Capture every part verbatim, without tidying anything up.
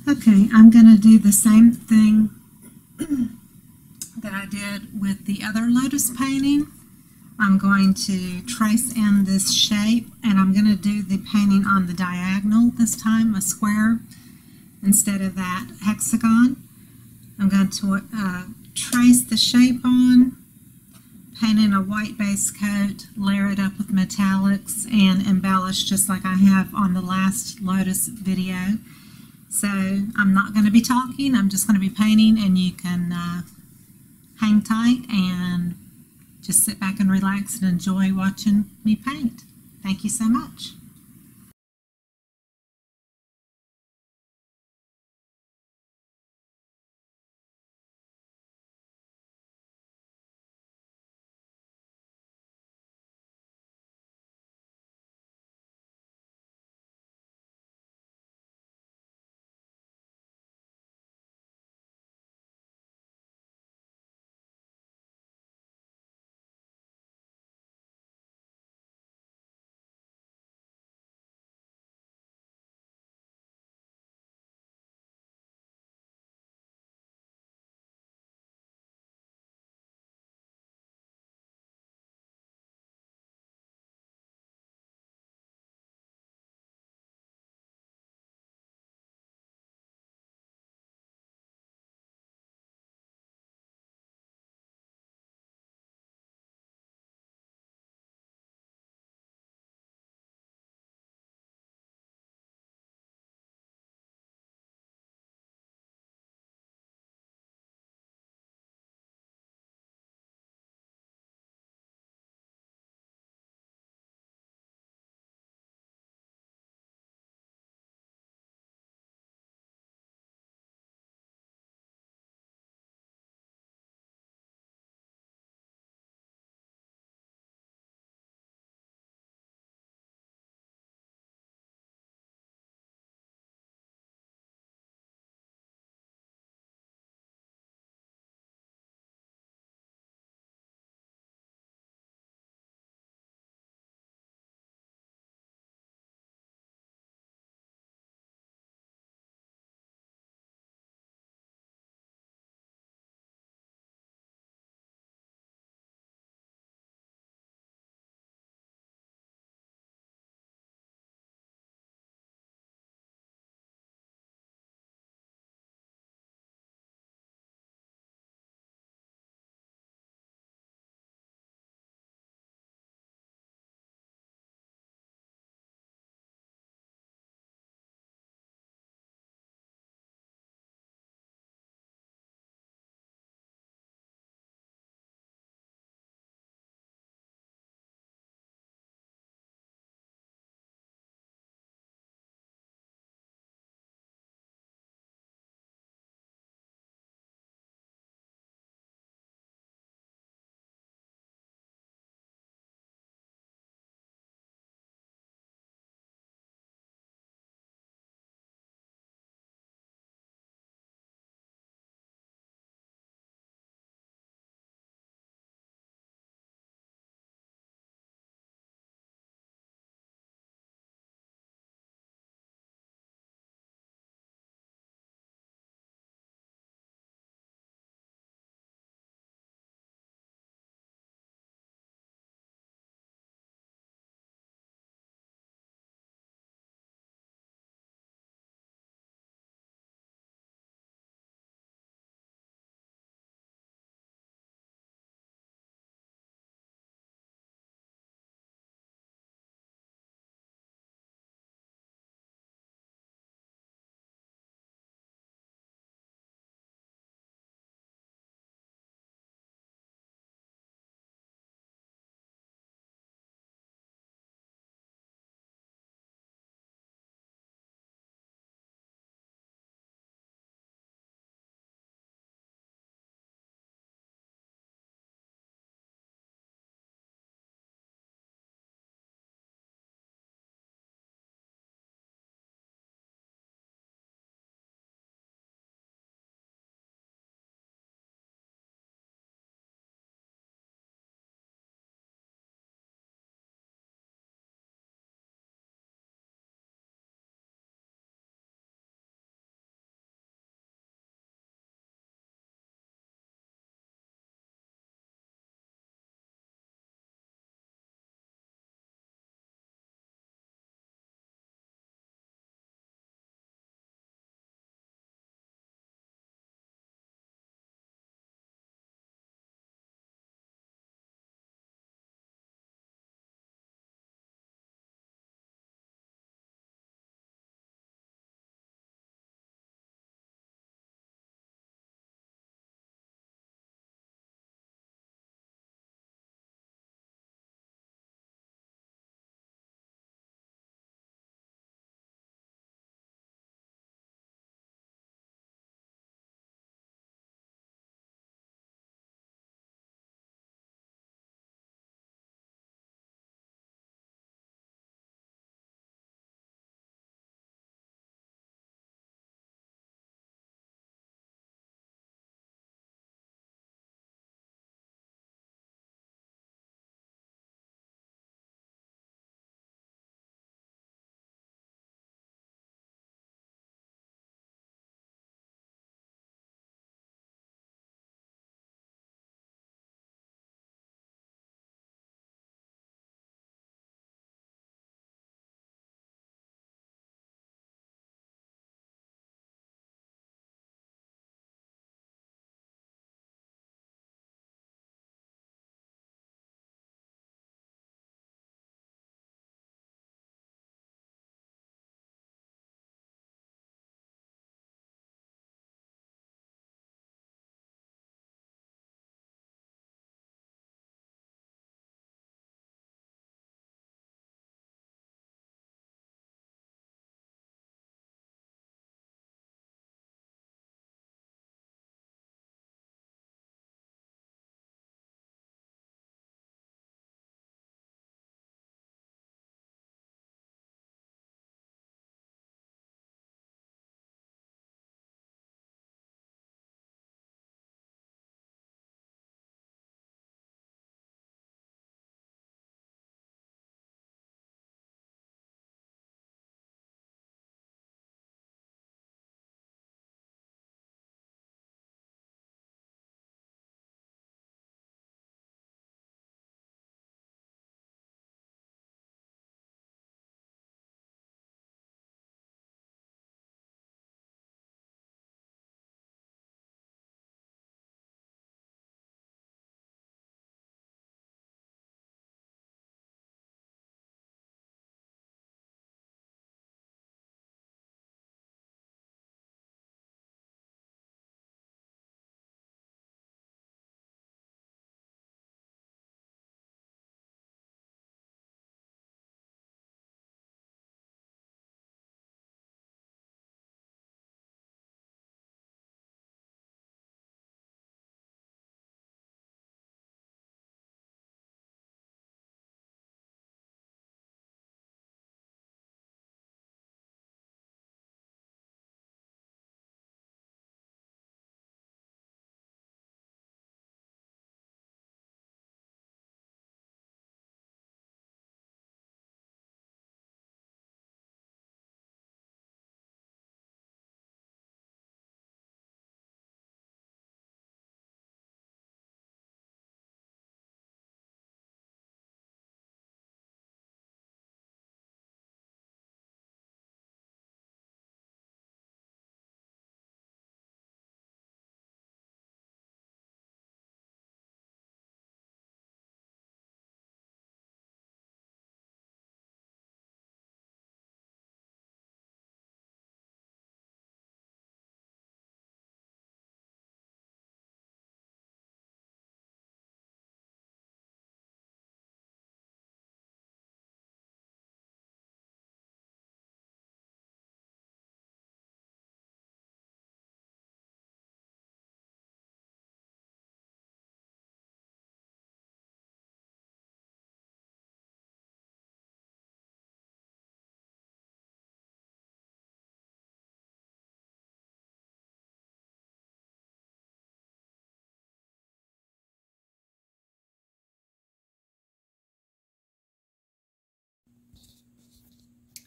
Okay, I'm going to do the same thing that I did with the other lotus painting. I'm going to trace in this shape, and I'm going to do the painting on the diagonal this time, a square instead of that hexagon. I'm going to uh, trace the shape on, paint in a white base coat, layer it up with metallics, and embellish just like I have on the last lotus video. So I'm not going to be talking, I'm just going to be painting, and you can uh, hang tight and just sit back and relax and enjoy watching me paint. Thank you so much.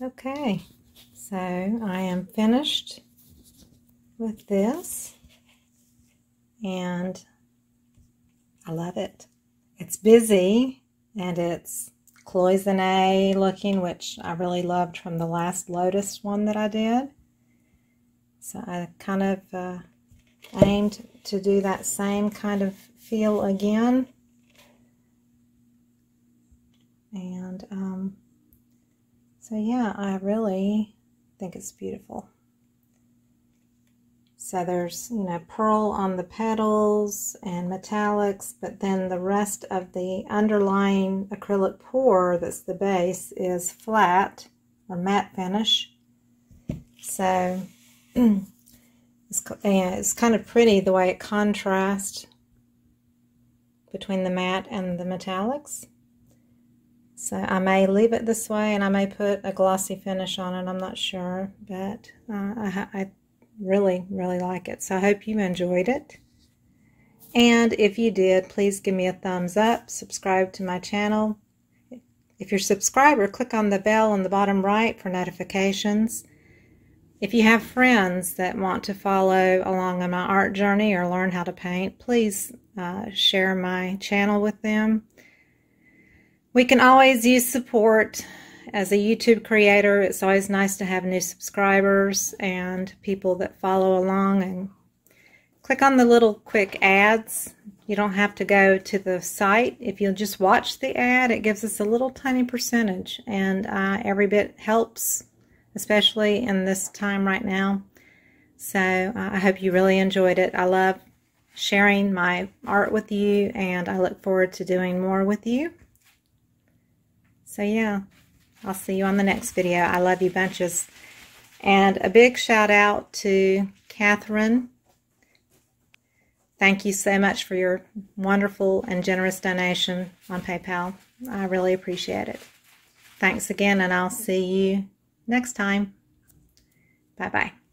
Okay, so I am finished with this, and I love it. It's busy, and it's cloisonne looking, which I really loved from the last Lotus one that I did. So I kind of uh, aimed to do that same kind of feel again. And um, so yeah, I really think it's beautiful. So there's, you know, pearl on the petals and metallics, but then the rest of the underlying acrylic pour that's the base is flat or matte finish. So it's, yeah, it's kind of pretty the way it contrasts between the matte and the metallics. So I may leave it this way, and I may put a glossy finish on it. I'm not sure, but uh, I, I really, really like it. So I hope you enjoyed it. And if you did, please give me a thumbs up. Subscribe to my channel. If you're a subscriber, click on the bell on the bottom right for notifications. If you have friends that want to follow along on my art journey or learn how to paint, please uh, share my channel with them. We can always use support. As a YouTube creator, it's always nice to have new subscribers and people that follow along. And click on the little quick ads. You don't have to go to the site. If you'll just watch the ad, it gives us a little tiny percentage, and uh, every bit helps, especially in this time right now. So uh, I hope you really enjoyed it. I love sharing my art with you, and I look forward to doing more with you. So yeah, I'll see you on the next video. I love you bunches. And a big shout out to Catherine. Thank you so much for your wonderful and generous donation on PayPal. I really appreciate it. Thanks again, and I'll see you next time. Bye-bye.